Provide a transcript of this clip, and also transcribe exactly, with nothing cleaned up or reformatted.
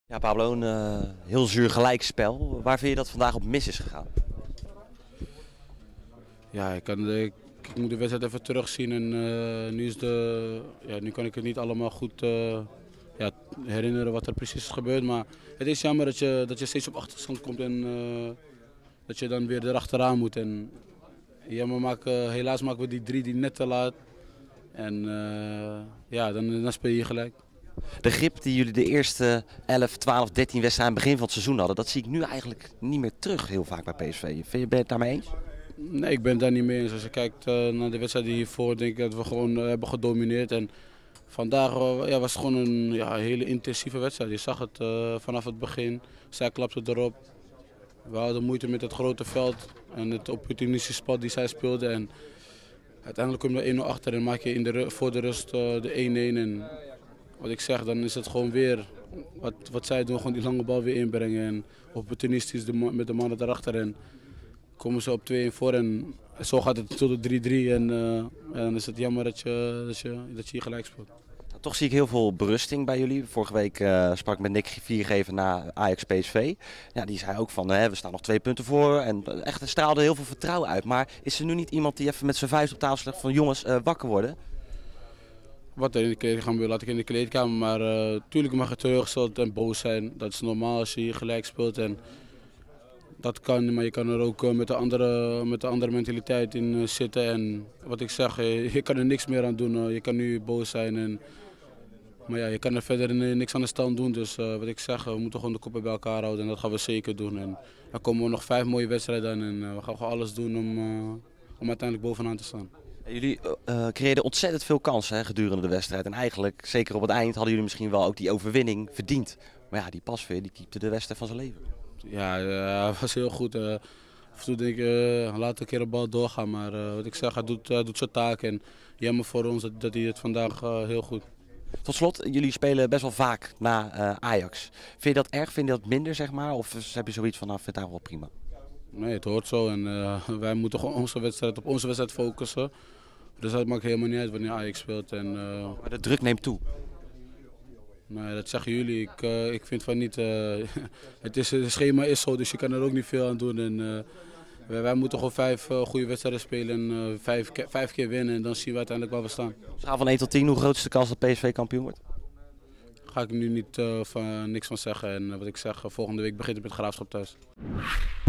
Ja, Pablo, een uh, heel zuur gelijkspel. Waar vind je dat vandaag op mis is gegaan? Ja, ik, kan de, ik, ik moet de wedstrijd even terugzien en uh, nu, is de, ja, nu kan ik het niet allemaal goed uh, ja, herinneren wat er precies is gebeurd. Maar het is jammer dat je, dat je steeds op achterstand komt en uh, dat je dan weer erachteraan moet. En, ja, maar maken, helaas maken we die drie die net te laat en uh, ja, dan, dan speel je gelijk. De grip die jullie de eerste elf, twaalf, dertien wedstrijden aan het begin van het seizoen hadden, dat zie ik nu eigenlijk niet meer terug heel vaak bij P S V. Ben je het daarmee eens? Nee, ik ben het daar niet mee eens. Als je kijkt uh, naar de wedstrijden hiervoor, denk ik dat we gewoon uh, hebben gedomineerd. En vandaag uh, ja, was het gewoon een ja, hele intensieve wedstrijd. Je zag het uh, vanaf het begin. Zij klapte erop. We hadden moeite met het grote veld en het opportunistische spel die zij speelden. En uiteindelijk kom je er één nul achter en maak je in de, voor de rust uh, de één-één. En wat ik zeg, dan is het gewoon weer wat, wat zij doen, gewoon die lange bal weer inbrengen. En opportunistisch de, met de mannen daarachter. En komen ze op twee-één voor en zo gaat het tot de drie-drie. En, uh, en dan is het jammer dat je, dat je, dat je hier gelijk speelt. Nou, toch zie ik heel veel berusting bij jullie. Vorige week uh, sprak ik met Nick Viergever na Ajax P S V. Ja, die zei ook van, uh, we staan nog twee punten voor. En echt, er straalde heel veel vertrouwen uit. Maar is er nu niet iemand die even met zijn vuist op tafel slegt van jongens, uh, wakker worden? Wat er in de kleedkamer gebeurt, laat ik in de kleedkamer. Maar natuurlijk uh, mag je teleurgesteld en boos zijn. Dat is normaal als je hier gelijk speelt. En dat kan, maar je kan er ook uh, met, de andere, met de andere mentaliteit in uh, zitten. En wat ik zeg, je, je kan er niks meer aan doen. Uh, je kan nu boos zijn. En, maar ja, je kan er verder niks aan de stand doen. Dus uh, wat ik zeg, we moeten gewoon de koppen bij elkaar houden. En dat gaan we zeker doen. En dan komen we nog vijf mooie wedstrijden aan. En uh, we gaan gewoon alles doen om, uh, om uiteindelijk bovenaan te staan. Jullie uh, creëerden ontzettend veel kansen hè, gedurende de wedstrijd. En eigenlijk, zeker op het eind, hadden jullie misschien wel ook die overwinning verdiend. Maar ja, die pasveer, die keepte de wedstrijd van zijn leven. Ja, uh, het was heel goed. Uh, af en toe denk ik, uh, laat een keer de bal doorgaan. Maar uh, wat ik zeg, hij doet, uh, doet zijn taak. En jammer voor ons dat, dat hij het vandaag uh, heel goed. Tot slot, jullie spelen best wel vaak na uh, Ajax. Vind je dat erg? Vind je dat minder, zeg maar? Of heb je zoiets van, nou, vind het eigenlijk wel prima? Nee, het hoort zo. En uh, wij moeten gewoon onze wedstrijd, op onze wedstrijd focussen. Dus dat maakt helemaal niet uit wanneer Ajax speelt. En, uh, maar de druk neemt toe. Nee, dat zeggen jullie. Ik, uh, ik vind van niet. Uh, het, is, het schema is zo, dus je kan er ook niet veel aan doen. En, uh, wij, wij moeten gewoon vijf uh, goede wedstrijden spelen en uh, vijf, ke vijf keer winnen. En dan zien we uiteindelijk waar we staan. Schaal van één tot tien, hoe groot is de kans dat P S V kampioen wordt? Daar ga ik nu niet, uh, van, uh, niks van zeggen. En uh, wat ik zeg, uh, volgende week begint het met Graafschap thuis.